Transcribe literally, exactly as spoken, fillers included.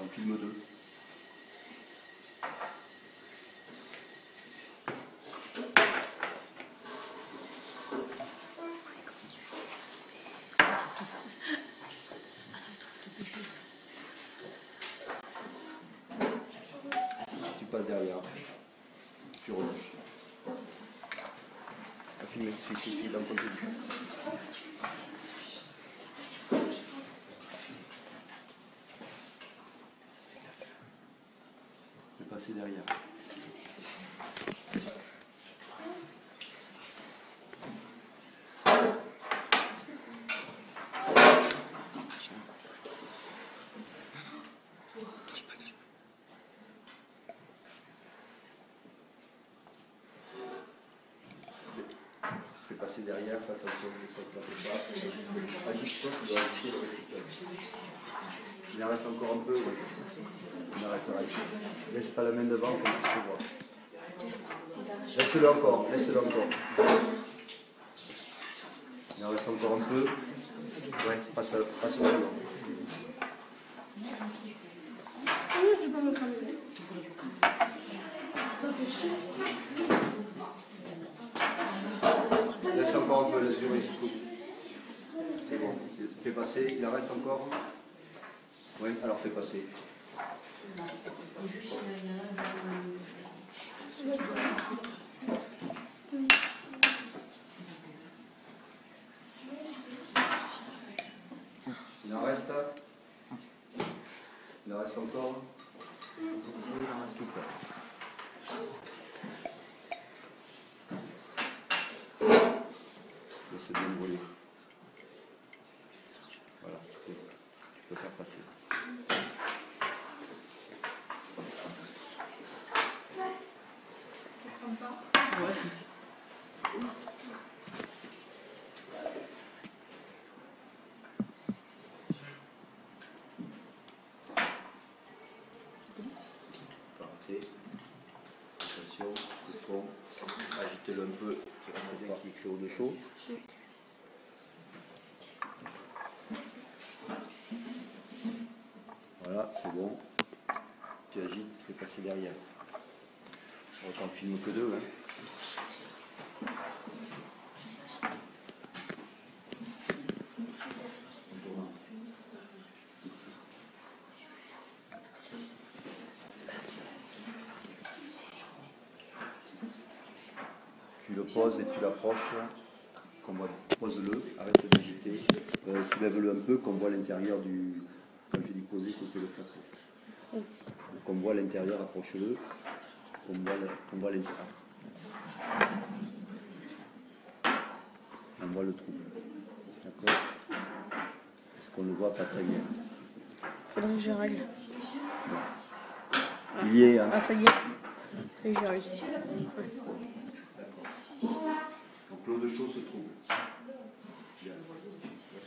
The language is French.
en film deux. Tu passes derrière, tu relâches. Ça filme, il suffit d'en continuer. Je vais passer derrière. Je vais passer derrière, fais attention que ça ne tape pas. Ajuste-toi, tu dois ajuster le récepteur. Il en reste encore un peu, oui. On arrêtera ici. Laisse pas la main devant, comme tu sais voir. Laisse-le encore, laisse-le encore. Il en reste encore un peu. Ouais, passe, passe au suivant. Laisse encore un peu, laisse durer jusqu'au bout. C'est bon, fais passer, il en reste encore. Oui, alors fais passer. Il en reste. Il en reste encore. Laisse bien brûler. Voilà, tu peux faire passer. Parfait. Attention, le fond, agitez-le un peu, qui reste bien qu'il y ait écrit eau de chaud. Voilà, c'est bon. Tu agites, tu fais passer derrière. Autant filme que deux. Hein. Tu le poses et tu l'approches. Pose-le, arrête d'agiter. Euh, Soulève-le un peu, qu'on voit l'intérieur du. Comme je dis poser, c'était le faire. Qu'on voit l'intérieur, approche-le. Qu'on voit l'intérieur. On voit le trou. D'accord? Est-ce qu'on le voit pas très bien? Faudrait que je règle. Il y est. Hein. Ah, ça y est. Et j'ai réussi. Donc l'eau de chaud se trouve.